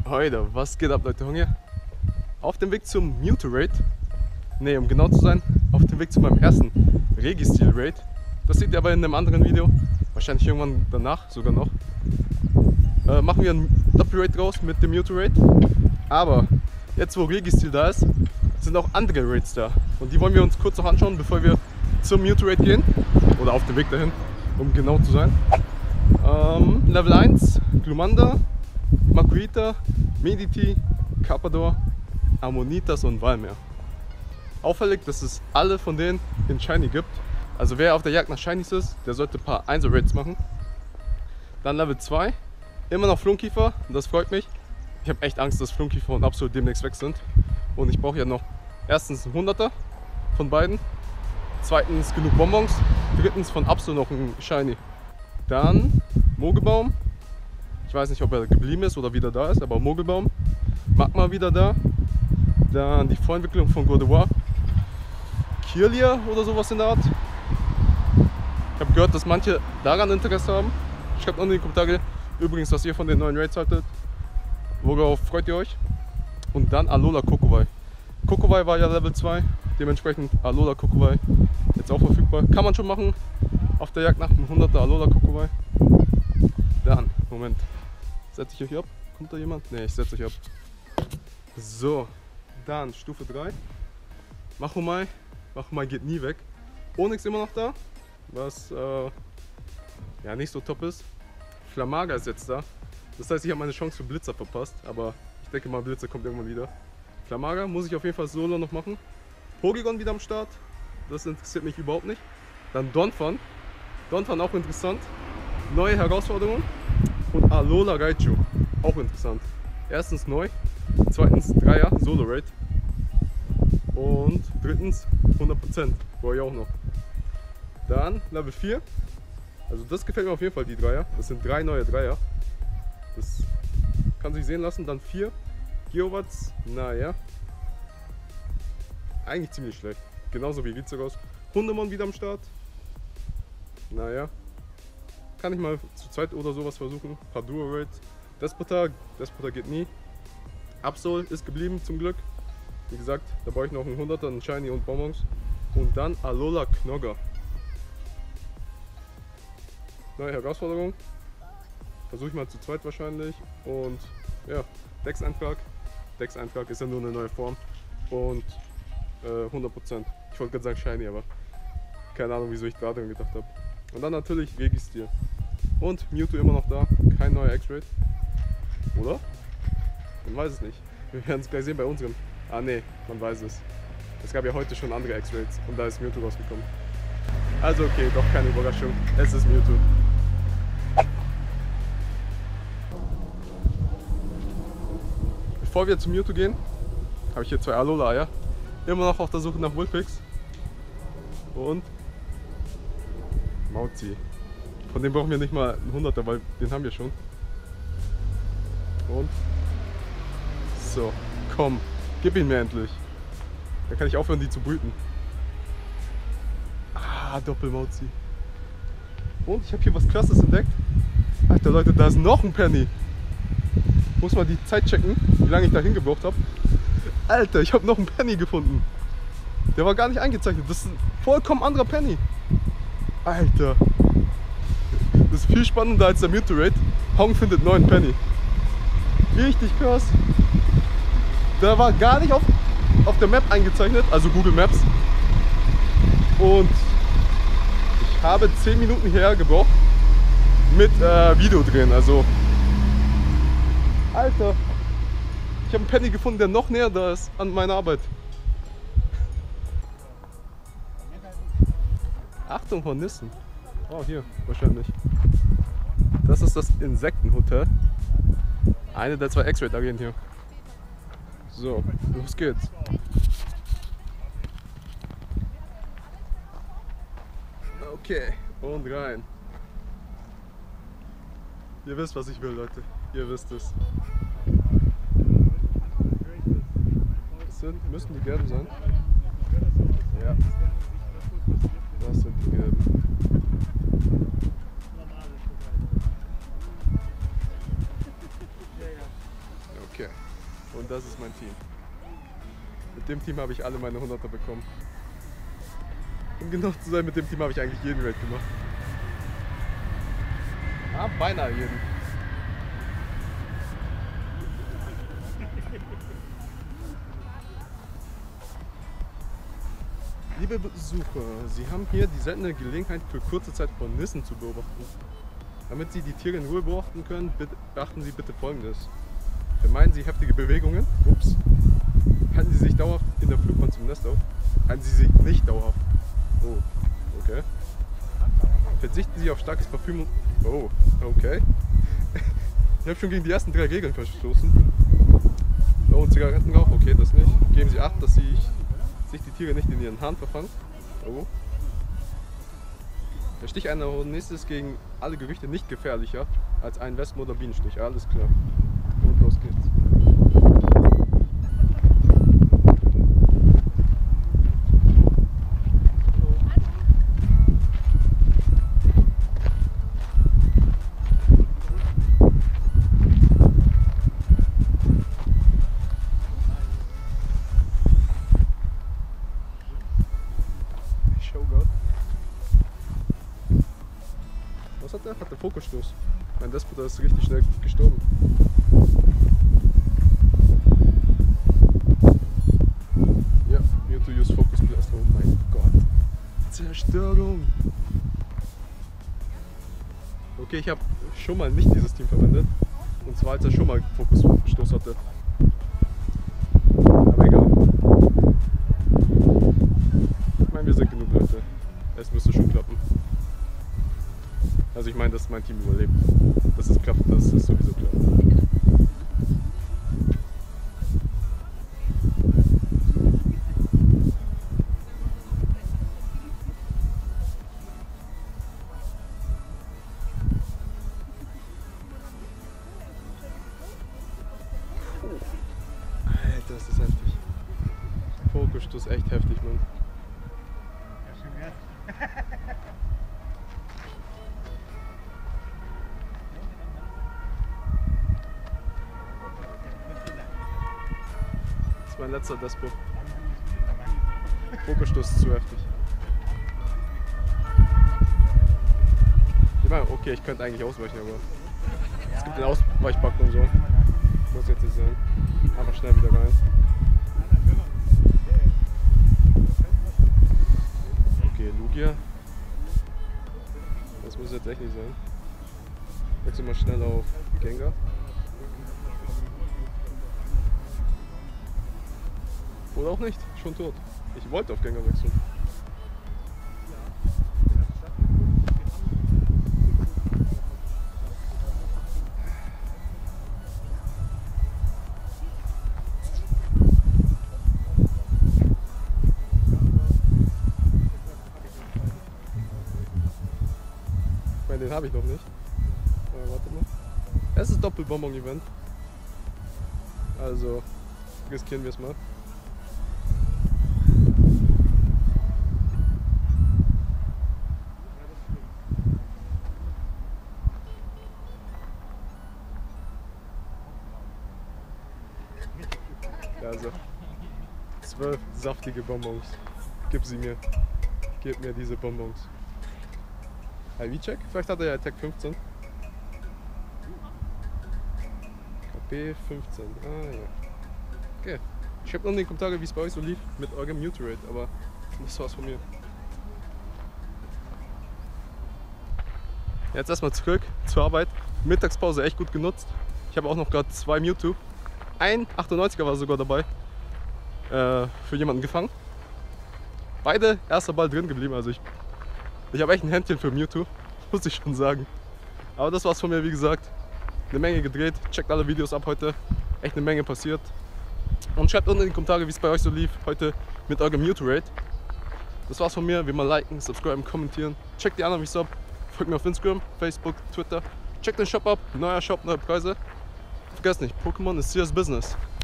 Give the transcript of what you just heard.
Heute, was geht ab, Leute? Hunger? Auf dem Weg zum Mewtwo Raid. Ne, um genau zu sein, auf dem Weg zu meinem ersten Registeel Raid. Das seht ihr aber in einem anderen Video. Wahrscheinlich irgendwann danach sogar noch. Machen wir einen Doppel-Raid raus mit dem Mewtwo Raid. Aber jetzt, wo Registeel da ist, sind auch andere Raids da. Und die wollen wir uns kurz noch anschauen, bevor wir zum Mewtwo Raid gehen. Oder auf dem Weg dahin, um genau zu sein. Level 1, Glumanda, Makuhita, Mediti, Carpador, Ammonitas und Valmer. Auffällig, dass es alle von denen in Shiny gibt. Also wer auf der Jagd nach Shinies ist, der sollte ein paar Einzel-Raids machen. Dann Level 2, immer noch Flunkiefer, das freut mich. Ich habe echt Angst, dass Flunkiefer und Absol demnächst weg sind. Und ich brauche ja noch erstens einen 100er von beiden, zweitens genug Bonbons, drittens von Absol noch ein Shiny. Dann Mogelbaum. Ich weiß nicht, ob er geblieben ist oder wieder da ist, aber Mogelbaum. Magma wieder da. Dann die Vorentwicklung von Gardevoir. Kirlia oder sowas in der Art. Ich habe gehört, dass manche daran Interesse haben. Schreibt unten in die Kommentare übrigens, was ihr von den neuen Raids haltet. Worauf freut ihr euch? Und dann Alola Kokowai. Kokowai war ja Level 2, dementsprechend Alola Kokowai jetzt auch verfügbar. Kann man schon machen auf der Jagd nach einem 100er Alola Kokowai. Dann, Moment, setze ich euch ab? Kommt da jemand? Ne, ich setze euch ab. So, dann Stufe 3. Machomai. Machomai geht nie weg. Onyx immer noch da, was ja nicht so top ist. Flamaga ist jetzt da. Das heißt, ich habe meine Chance für Blitzer verpasst, aber ich denke mal, Blitzer kommt irgendwann wieder. Flamaga muss ich auf jeden Fall solo noch machen. Porygon wieder am Start. Das interessiert mich überhaupt nicht. Dann Donphan. Donphan auch interessant. Neue Herausforderungen. Und Alola Raichu. Auch interessant. Erstens neu. Zweitens 3er Solo Raid. Und drittens 100%. Brauche ich auch noch. Dann Level 4. Also das gefällt mir auf jeden Fall, die Dreier. Das sind 3 neue Dreier. Das kann sich sehen lassen. Dann 4. Geowatts. Naja. Eigentlich ziemlich schlecht. Genauso wie Rizeros. Hundemon wieder am Start. Naja. Kann ich mal zu zweit oder sowas versuchen. Padua Raid. Despota geht nie. Absol ist geblieben zum Glück. Wie gesagt, da brauche ich noch einen 100er, einen Shiny und Bonbons. Und dann Alola Knogger. Neue Herausforderung. Versuche ich mal zu zweit wahrscheinlich. Und ja, Dex-Eintrag. Dex-Eintrag ist ja nur eine neue Form. Und 100%. Ich wollte gerade sagen Shiny, aber keine Ahnung, wieso ich da dran gedacht habe. Und dann natürlich Registeel. Und Mewtwo immer noch da. Kein neuer X-Raid. Oder? Man weiß es nicht. Wir werden es gleich sehen bei unserem. Ah ne, man weiß es. Es gab ja heute schon andere X-Raids und da ist Mewtwo rausgekommen. Also okay, doch keine Überraschung. Es ist Mewtwo. Bevor wir zum Mewtwo gehen, habe ich hier 2 Alola-Eier. Immer noch auf der Suche nach Vulpix. Und Mauzi. Von dem brauchen wir nicht mal einen 100er, weil den haben wir schon. Und so, komm, gib ihn mir endlich. Dann kann ich aufhören, die zu brüten. Ah, Doppelmauzi. Und ich habe hier was Krasses entdeckt. Alter Leute, da ist noch ein Penny. Muss mal die Zeit checken, wie lange ich da hingebraucht habe. Alter, ich habe noch einen Penny gefunden. Der war gar nicht eingezeichnet. Das ist ein vollkommen anderer Penny. Alter. Das ist viel spannender als der Mewtwo Raid. Hong findet 9 Penny. Richtig krass. Der war gar nicht auf der Map eingezeichnet, also Google Maps. Und ich habe 10 Minuten hierher gebraucht mit Video drehen. Also, Alter. Ich habe einen Penny gefunden, der noch näher da ist an meiner Arbeit. Achtung, Hornissen. Oh, hier, wahrscheinlich. Das ist das Insektenhotel. Eine der 2 X-Raid-Arenen hier. So, los geht's. Okay, und rein. Ihr wisst, was ich will, Leute. Ihr wisst es. Müssen die gelben sein? Ja. Das sind die gelben. Okay. Und das ist mein Team. Mit dem Team habe ich alle meine 100er bekommen. Um genau zu sein, mit dem Team habe ich eigentlich jeden Raid gemacht. Ah, beinahe jeden. Liebe Besucher, Sie haben hier die seltene Gelegenheit für kurze Zeit Hornissen zu beobachten. Damit Sie die Tiere in Ruhe beobachten können, beachten Sie bitte Folgendes. Vermeiden Sie heftige Bewegungen. Ups. Halten Sie sich dauerhaft in der Flugbahn zum Nest auf. Halten Sie sich nicht dauerhaft. Oh, okay. Verzichten Sie auf starkes Parfüm. Oh, okay. Ich habe schon gegen die ersten 3 Regeln verstoßen. Oh, und Zigarettenrauch, okay, das nicht. Geben Sie Acht, dass sich die Tiere nicht in ihren Haaren verfangen. Oh. Der Stich einer Hornisse ist gegen alle Gerüchte nicht gefährlicher als ein Wespen- oder Bienenstich. Alles klar. Und los geht's. Was hat der? Hat der Fokusstoß. Mein Despoter ist richtig schnell gestorben. Ja, Mewtwo use Focus Blast. Oh mein Gott. Zerstörung. Okay, ich habe schon mal nicht dieses Team verwendet. Und zwar als er schon mal Fokusstoß hatte. Aber egal. Ich meine, wir sind genug Leute. Es müsste schon klappen. Also ich meine, dass mein Team überlebt. Dass es klappt, das ist sowieso klar. Alter, das ist heftig. Fokusstoß echt heftig, Mann. Das ist mein letzter Despo. Fokusstoß ist zu heftig. Ich meine, okay, ich könnte eigentlich ausweichen, aber es gibt den Ausweichbutton und so. Muss jetzt nicht sein. Einfach schnell wieder rein. Okay, Lugia. Das muss jetzt echt nicht sein. Wechsel mal schnell auf Gengar. Oder auch nicht, schon tot. Ich wollte auf Gengar wechseln. Ich meine, den habe ich noch nicht. Aber warte mal. Es ist Doppelbonbon-Event. Also riskieren wir es mal. Also 12 saftige Bonbons. Gib sie mir. Gib mir diese Bonbons. IV-Check? Vielleicht hat er ja Attack 15. KP 15. Ah ja. Okay. Schreibt noch in die Kommentare, wie es bei euch so lief mit eurem Mewtwo-Raid, aber das war's von mir. Jetzt erstmal zurück zur Arbeit. Mittagspause echt gut genutzt. Ich habe auch noch gerade 2 Mewtwo. Ein 98er war sogar dabei. Für jemanden gefangen. Beide erster Ball drin geblieben. Also ich habe echt ein Händchen für Mewtwo. Muss ich schon sagen. Aber das war's von mir, wie gesagt. Eine Menge gedreht. Checkt alle Videos ab heute. Echt eine Menge passiert. Und schreibt unten in die Kommentare, wie es bei euch so lief. Heute mit eurem Mewtwo-Raid. Das war's von mir. Wie immer liken, subscriben, kommentieren. Checkt die anderen Videos ab. Folgt mir auf Instagram, Facebook, Twitter. Checkt den Shop ab. Neuer Shop, neue Preise. Vergesst nicht, Pokémon ist serious business.